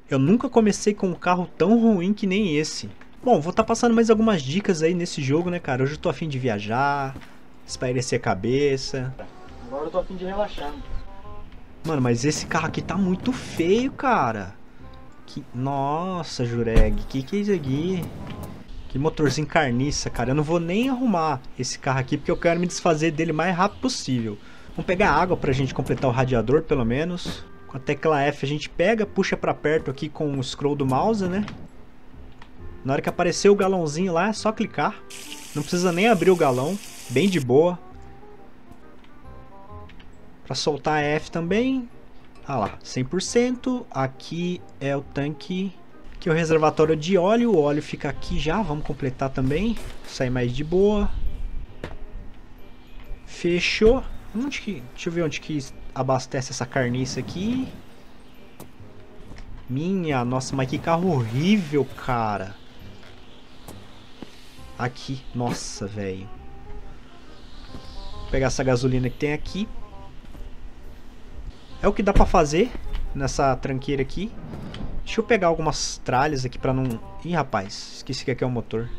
Eu nunca comecei com um carro tão ruim que nem esse. Bom, vou estar passando mais algumas dicas aí nesse jogo, né, cara? Hoje eu tô a fim de viajar, espairecer a cabeça. Agora eu tô a fim de relaxar. Mano, mas esse carro aqui tá muito feio, cara. Nossa, Jureg, que é isso aqui? Que motorzinho carniça, cara. Eu não vou nem arrumar esse carro aqui porque eu quero me desfazer dele o mais rápido possível. Vamos pegar água pra gente completar o radiador, pelo menos. Com a tecla F a gente pega, puxa pra perto aqui com o scroll do mouse, né? Na hora que aparecer o galãozinho lá, é só clicar. Não precisa nem abrir o galão, bem de boa. Pra soltar a F também. Ah lá, 100%. Aqui é o tanque. Aqui é o reservatório de óleo. O óleo fica aqui já, vamos completar também. Sair mais de boa. Fechou. Deixa eu ver onde que abastece essa carniça aqui. Nossa, mas que carro horrível, cara. Aqui, nossa, velho. Vou pegar essa gasolina que tem aqui. É o que dá pra fazer nessa tranqueira aqui. Deixa eu pegar algumas tralhas aqui pra não... Ih, rapaz, esqueci que aqui é o motor.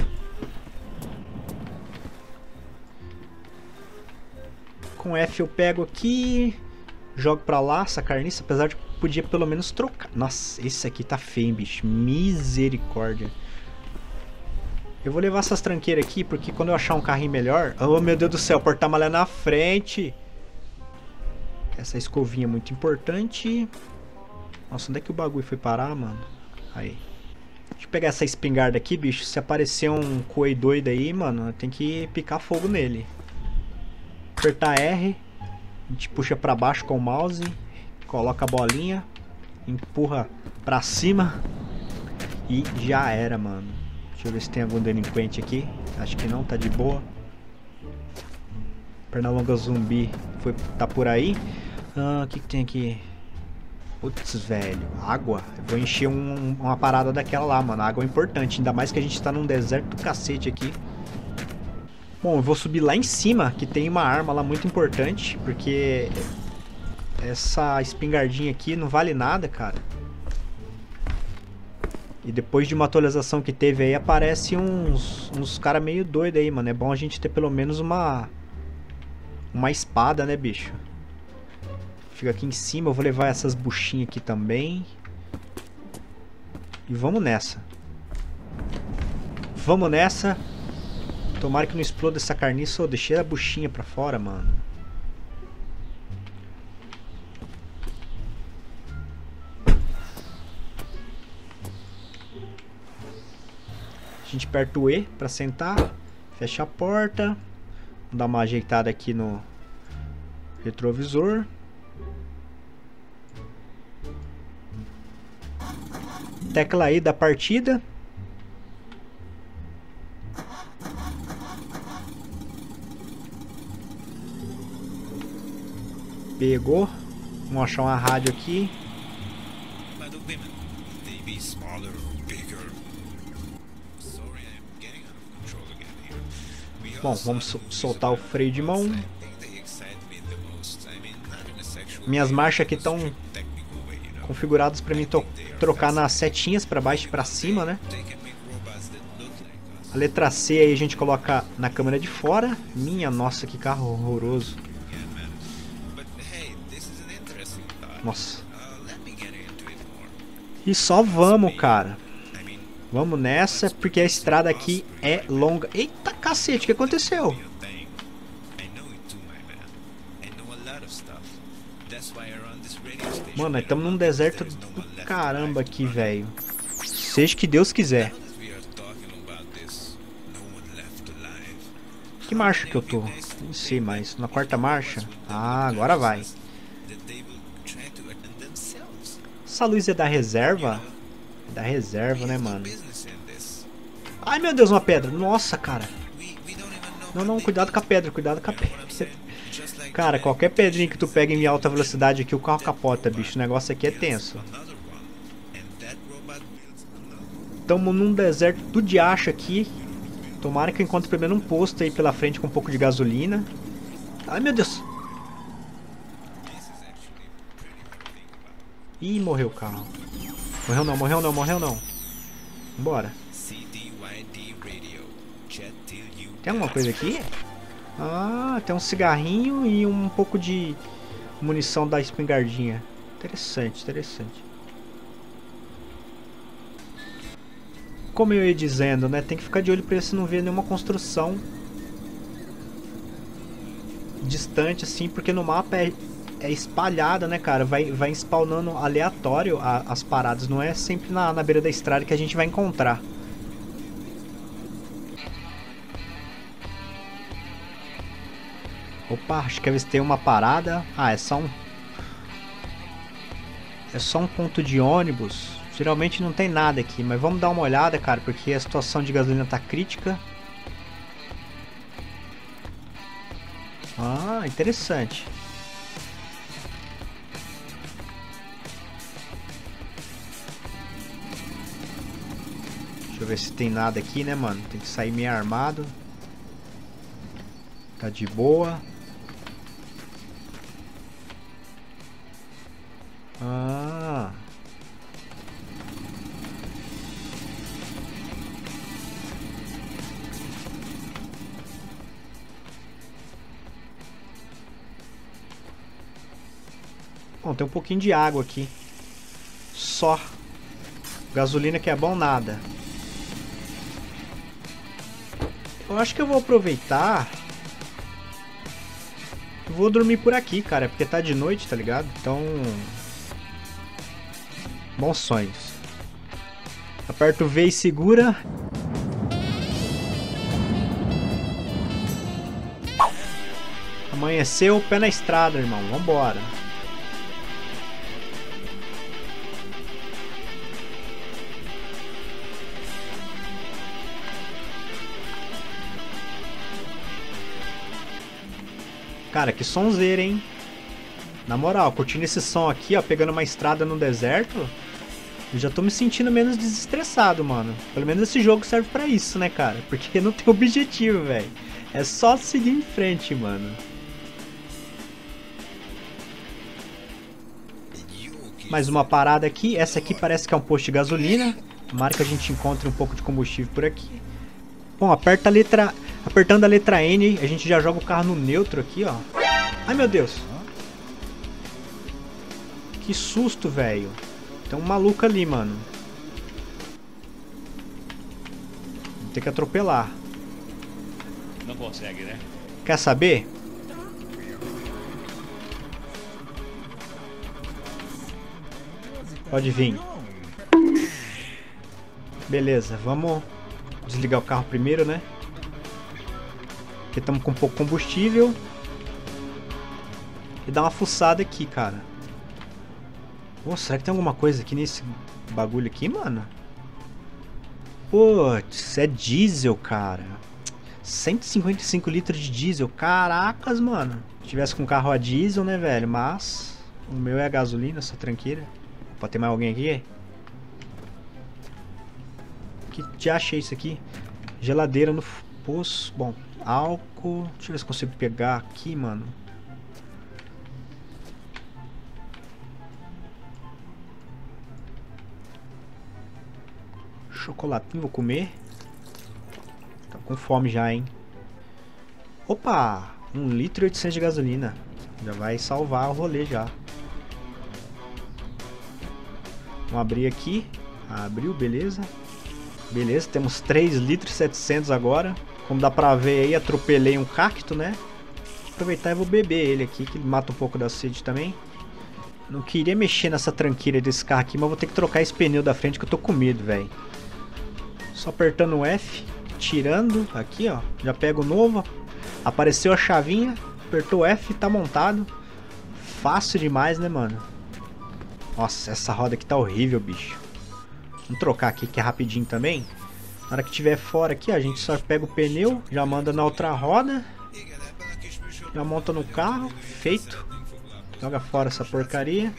Com F eu pego aqui, jogo pra lá essa carniça, apesar de que podia pelo menos trocar. Nossa, esse aqui tá feio, bicho. Misericórdia. Eu vou levar essas tranqueiras aqui, porque quando eu achar um carrinho melhor... Oh, meu Deus do céu, porta-malha na frente. Essa escovinha é muito importante. Nossa, onde é que o bagulho foi parar, mano? Aí. Deixa eu pegar essa espingarda aqui, bicho. Se aparecer um coelho doido aí, mano, tem que picar fogo nele. Apertar R. A gente puxa pra baixo com o mouse. Coloca a bolinha. Empurra pra cima. E já era, mano. Deixa eu ver se tem algum delinquente aqui. Acho que não, tá de boa. Pernalonga zumbi tá por aí. O que tem aqui? Putz, velho. Água. Eu vou encher uma parada daquela lá, mano. Água é importante. Ainda mais que a gente tá num deserto do cacete aqui. Bom, eu vou subir lá em cima, que tem uma arma lá muito importante. Porque essa espingardinha aqui não vale nada, cara. E depois de uma atualização que teve aí, aparece uns cara meio doido aí, mano. É bom a gente ter pelo menos uma espada, né, bicho? Fica aqui em cima. Eu vou levar essas buchinhas aqui também. E vamos nessa. Vamos nessa. Tomara que não exploda essa carniça. Oh, deixei a buchinha pra fora, mano. A gente aperta o E pra sentar. Fecha a porta. Vamos dar uma ajeitada aqui no retrovisor. Tecla I da partida. Pegou. Vamos achar uma rádio aqui. Bom, vamos soltar o freio de mão. Minhas marchas aqui estão configuradas para mim trocar nas setinhas para baixo e para cima, né? A letra C aí a gente coloca na câmera de fora. Minha nossa, que carro horroroso. Nossa. E só vamos, cara. Vamos nessa, porque a estrada aqui é longa. Eita cacete, o que aconteceu? Mano, nós estamos num deserto do caramba aqui, velho. Seja que Deus quiser. Que marcha que eu tô? Não sei mais. Na quarta marcha? Ah, agora vai. Essa luz é da reserva? É da reserva, né, mano? Ai, meu Deus, uma pedra. Nossa, cara. Não, não, cuidado com a pedra, cuidado com a pedra. Cara, qualquer pedrinha que tu pega em alta velocidade aqui, o carro capota, bicho. O negócio aqui é tenso. Tamo num deserto tudo de acha aqui. Tomara que eu encontre pelo menos um posto aí pela frente com um pouco de gasolina. Ai, meu Deus. Ih, morreu o carro. Morreu não, morreu não, morreu não. Bora. Tem alguma coisa aqui? Ah, tem um cigarrinho e um pouco de munição da espingardinha. Interessante, interessante. Como eu ia dizendo, né? Tem que ficar de olho pra se não ver nenhuma construção distante assim, porque no mapa é espalhada, né, cara? Vai spawnando aleatório as paradas. Não é sempre na beira da estrada que a gente vai encontrar. Opa, acho que eles têm uma parada. Ah, é só um ponto de ônibus. Geralmente não tem nada aqui, mas vamos dar uma olhada, cara, porque a situação de gasolina tá crítica. Ah, interessante. Deixa eu ver se tem nada aqui, né, mano? Tem que sair meio armado. Tá de boa. Ah. Bom, tem um pouquinho de água aqui. Só. Gasolina que é bom nada. Eu acho que eu vou aproveitar. Eu vou dormir por aqui, cara, porque tá de noite, tá ligado? Então... bons sonhos. Aperta o V e segura. Amanheceu, pé na estrada, irmão. Vambora. Cara, que sonzeira, hein? Na moral, curtindo esse som aqui, ó, pegando uma estrada no deserto, eu já tô me sentindo menos desestressado, mano. Pelo menos esse jogo serve pra isso, né, cara? Porque não tem objetivo, velho. É só seguir em frente, mano. Mais uma parada aqui. Essa aqui parece que é um posto de gasolina. Tomara que a gente encontre um pouco de combustível por aqui. Bom, apertando a letra N, a gente já joga o carro no neutro aqui, ó. Ai, meu Deus. Que susto, velho. Tem um maluco ali, mano. Vou ter que atropelar. Não consegue, né? Quer saber? Pode vir. Beleza, vamos desligar o carro primeiro, né? Porque estamos com pouco combustível. E dar uma fuçada aqui, cara. Pô, será que tem alguma coisa aqui nesse bagulho aqui, mano? Putz, é diesel, cara. 155 litros de diesel. Caracas, mano. Se tivesse com carro a diesel, né, velho? Mas o meu é a gasolina, essa tranqueira. Pode ter mais alguém aqui? Que já achei isso aqui. Geladeira no poço. Bom, álcool. Deixa eu ver se consigo pegar aqui, mano. Chocolatinho, vou comer. Tô com fome já, hein. Opa! 1 litro e 800 de gasolina. Já vai salvar o rolê já. Vamos abrir aqui. Abriu, beleza. Beleza, temos 3 litros e 700 agora. Como dá pra ver aí, atropelei um cacto, né? Vou aproveitar e vou beber ele aqui, que ele mata um pouco da sede também. Não queria mexer nessa tranqueira desse carro aqui, mas vou ter que trocar esse pneu da frente que eu tô com medo, velho. Só apertando o F, tirando aqui, ó. Já pego o novo. Apareceu a chavinha, apertou o F, tá montado. Fácil demais, né, mano? Nossa, essa roda aqui tá horrível, bicho. Vamos trocar aqui que é rapidinho também. Na hora que tiver fora aqui, ó, a gente só pega o pneu, já manda na outra roda. Já monta no carro, feito. Joga fora essa porcaria.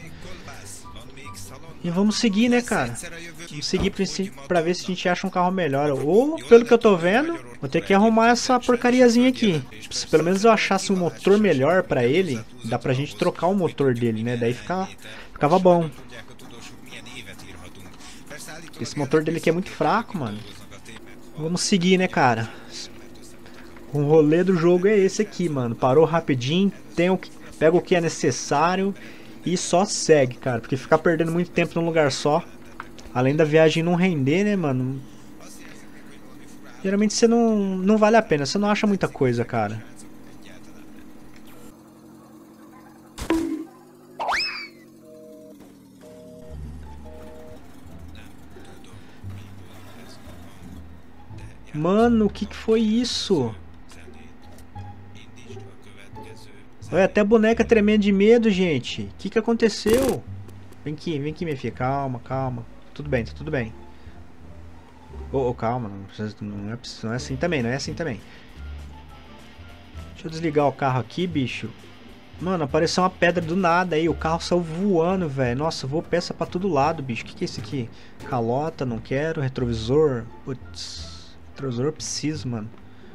E vamos seguir, né, cara? Vamos seguir pra ver se a gente acha um carro melhor. Ou, pelo que eu tô vendo, vou ter que arrumar essa porcariazinha aqui. Se pelo menos eu achasse um motor melhor pra ele, dá pra gente trocar o motor dele, né? Daí ficava bom. Esse motor dele aqui é muito fraco, mano. Vamos seguir, né, cara? O rolê do jogo é esse aqui, mano. Parou rapidinho, pega o que é necessário e só segue, cara. Porque ficar perdendo muito tempo num lugar só, além da viagem não render, né, mano? Geralmente você não vale a pena, você não acha muita coisa, cara. Mano, o que foi isso? Olha, até a boneca tremendo de medo, gente. O que aconteceu? Vem aqui, minha filha. Calma, calma. Tudo bem, tá tudo bem. Calma, não é assim também, não é assim também. Deixa eu desligar o carro aqui, bicho. Mano, apareceu uma pedra do nada aí. O carro saiu voando, velho. Nossa, voou peça pra todo lado, bicho. O que é isso aqui? Calota, não quero. Retrovisor. Putz. Retrovisor eu preciso, mano.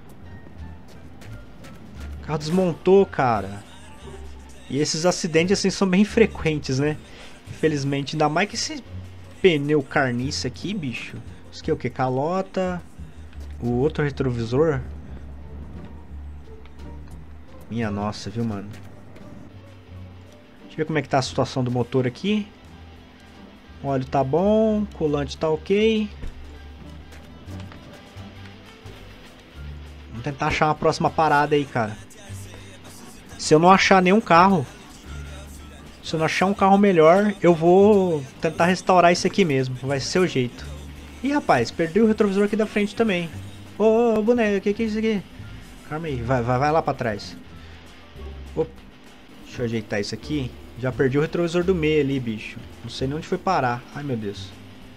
O carro desmontou, cara. E esses acidentes assim são bem frequentes, né? Infelizmente. Ainda mais que esse pneu carniça aqui, bicho. Isso aqui é o que? Calota. O outro retrovisor. Minha nossa, viu, mano? Deixa eu ver como é que tá a situação do motor aqui. O óleo tá bom. O colante tá ok. Vamos tentar achar uma próxima parada aí, cara. Se eu não achar nenhum carro, se eu não achar um carro melhor, eu vou tentar restaurar isso aqui mesmo. Vai ser o jeito. Ih, rapaz, perdi o retrovisor aqui da frente também. Ô, boneco, o que é isso aqui? Calma aí, vai lá pra trás. Opa. Deixa eu ajeitar isso aqui. Já perdi o retrovisor do meio ali, bicho. Não sei nem onde foi parar. Ai, meu Deus.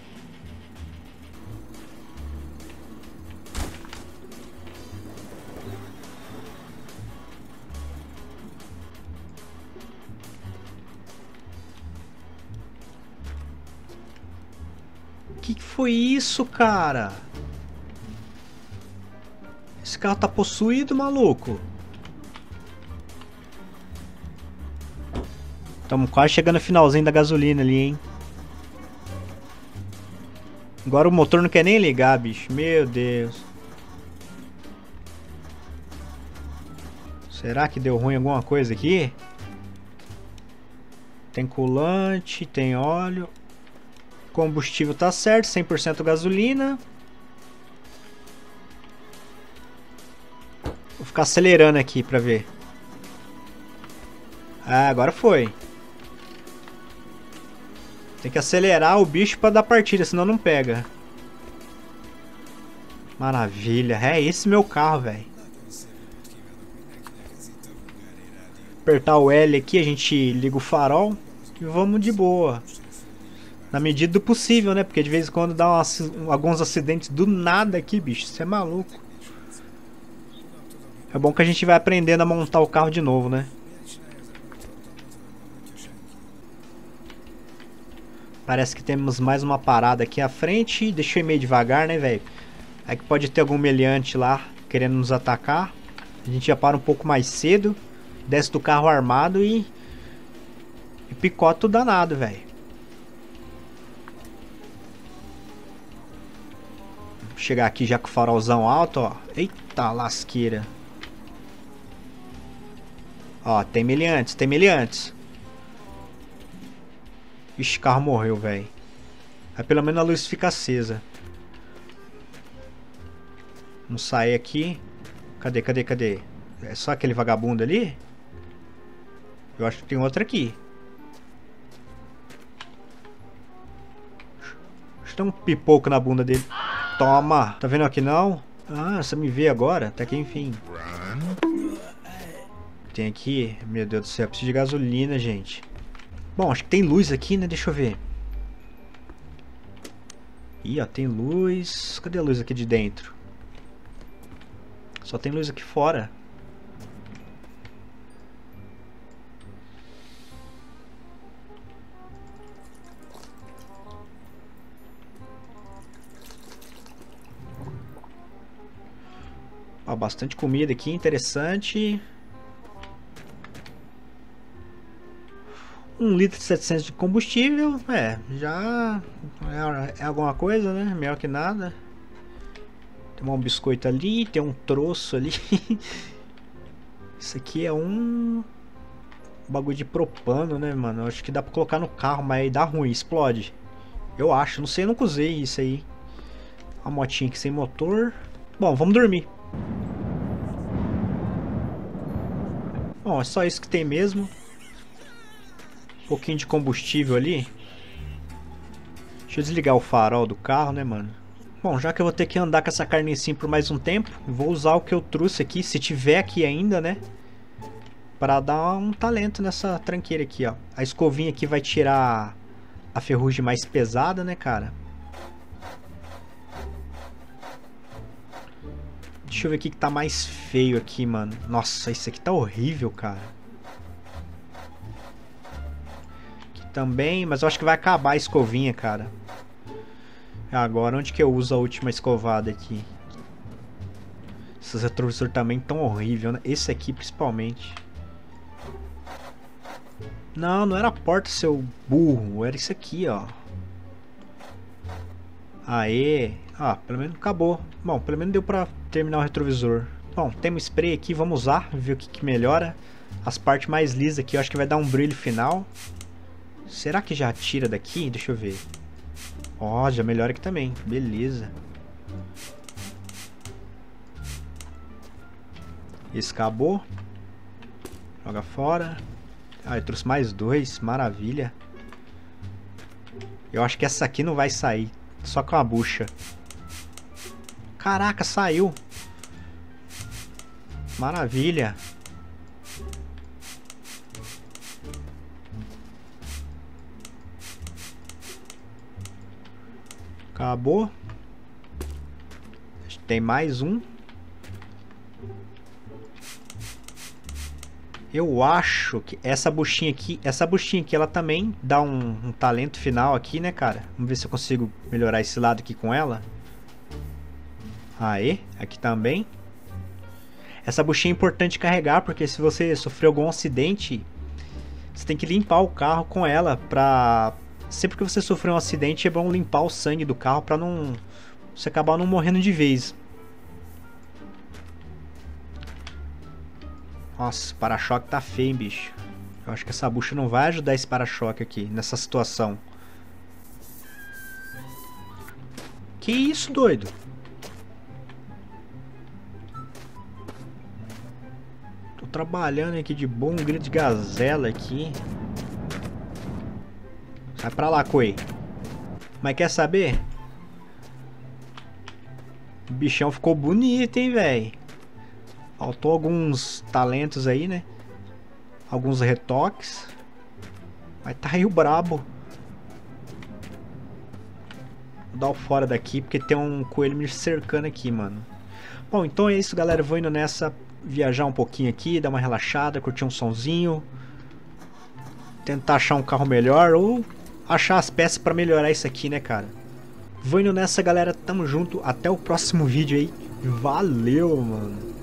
Que foi isso, cara? Esse carro tá possuído, maluco. Estamos quase chegando no finalzinho da gasolina ali, hein? Agora o motor não quer nem ligar, bicho. Meu Deus. Será que deu ruim alguma coisa aqui? Tem colante, tem óleo. Combustível tá certo, 100% gasolina. Vou ficar acelerando aqui pra ver. Ah, agora foi. Tem que acelerar o bicho pra dar partida, senão não pega. Maravilha, é esse meu carro, velho. Apertar o L aqui, a gente liga o farol e vamos de boa. Na medida do possível, né? Porque de vez em quando dá alguns acidentes do nada aqui, bicho. Você é maluco. É bom que a gente vai aprendendo a montar o carro de novo, né? Parece que temos mais uma parada aqui à frente. Deixa eu ir meio devagar, né, velho? É que pode ter algum meliante lá querendo nos atacar. A gente já para um pouco mais cedo. Desce do carro armado e picota o danado, velho. Chegar aqui já com o farolzão alto, ó. Eita lasqueira. Ó, tem meliantes, tem meliantes. Ixi, o carro morreu, velho. Aí pelo menos a luz fica acesa. Vamos sair aqui. Cadê? É só aquele vagabundo ali? Eu acho que tem outro aqui. Acho que tem um pipoco na bunda dele. Toma! Tá vendo aqui não? Ah, você me vê agora? Até que enfim. Tem aqui... Meu Deus do céu, preciso de gasolina, gente. Bom, acho que tem luz aqui, né? Deixa eu ver. Ih, ó, tem luz... Cadê a luz aqui de dentro? Só tem luz aqui fora. Ó, bastante comida aqui, interessante. 1 litro e 700 de combustível, já é alguma coisa, né? Melhor que nada. Tem um biscoito ali, tem um troço ali. Isso aqui é um bagulho de propano, né, mano? Eu acho que dá pra colocar no carro, mas aí dá ruim, explode. Eu acho, não sei, eu nunca usei isso aí. A motinha aqui sem motor. Bom, vamos dormir. Bom, é só isso que tem mesmo. Um pouquinho de combustível ali. Deixa eu desligar o farol do carro, né, mano? Bom, já que eu vou ter que andar com essa carnicinha por mais um tempo, vou usar o que eu trouxe aqui, se tiver aqui ainda, né? Pra dar um talento nessa tranqueira aqui, ó. A escovinha aqui vai tirar a ferrugem mais pesada, né, cara? Deixa eu ver o que tá mais feio aqui, mano. Nossa, isso aqui tá horrível, cara. Aqui também, mas eu acho que vai acabar a escovinha, cara. Agora, onde que eu uso a última escovada aqui? Esses retrovisores também tão horrível, né? Esse aqui, principalmente. Não, não era a porta, seu burro. Era isso aqui, ó. Aê. Ah, pelo menos acabou. Bom, pelo menos deu pra terminar o retrovisor. Bom, temos spray aqui, vamos usar. Ver o que melhora. As partes mais lisas aqui, eu acho que vai dar um brilho final. Será que já tira daqui? Deixa eu ver. Ó, já melhora aqui também. Beleza. Esse acabou. Joga fora. Ah, eu trouxe mais 2. Maravilha. Eu acho que essa aqui não vai sair. Só com a bucha. Caraca, saiu. Maravilha. Acabou. Tem mais um. Eu acho que essa buchinha aqui, ela também dá um talento final aqui, né, cara? Vamos ver se eu consigo melhorar esse lado aqui com ela. Aê, aqui também. Essa buchinha é importante carregar, porque se você sofrer algum acidente, você tem que limpar o carro com ela pra... Sempre que você sofrer um acidente, é bom limpar o sangue do carro pra não... você acabar não morrendo de vez. Nossa, o para-choque tá feio, hein, bicho. Eu acho que essa bucha não vai ajudar esse para-choque aqui, nessa situação. Que isso, doido? Tô trabalhando aqui de bom, um grito de gazela aqui. Sai pra lá, coi. Mas quer saber? O bichão ficou bonito, hein, velho. Faltou alguns talentos aí, né? Alguns retoques. Mas tá aí o brabo. Vou dar o fora daqui, porque tem um coelho me cercando aqui, mano. Bom, então é isso, galera. Eu vou indo nessa, viajar um pouquinho aqui, dar uma relaxada, curtir um sonzinho. Tentar achar um carro melhor ou achar as peças pra melhorar isso aqui, né, cara? Vou indo nessa, galera. Tamo junto. Até o próximo vídeo aí. Valeu, mano.